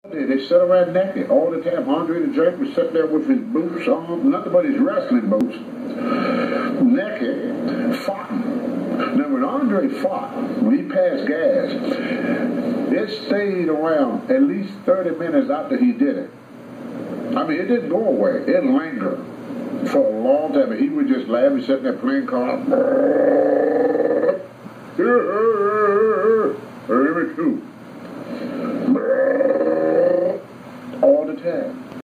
They sit around naked all the time. Andre the Giant was sitting there with his boots on, nothing but his wrestling boots, naked, fighting. Now when Andre fought, when he passed gas, it stayed around at least 30 minutes after he did it. I mean, it didn't go away. It lingered for a long time. And he would just laugh and sit there playing cards.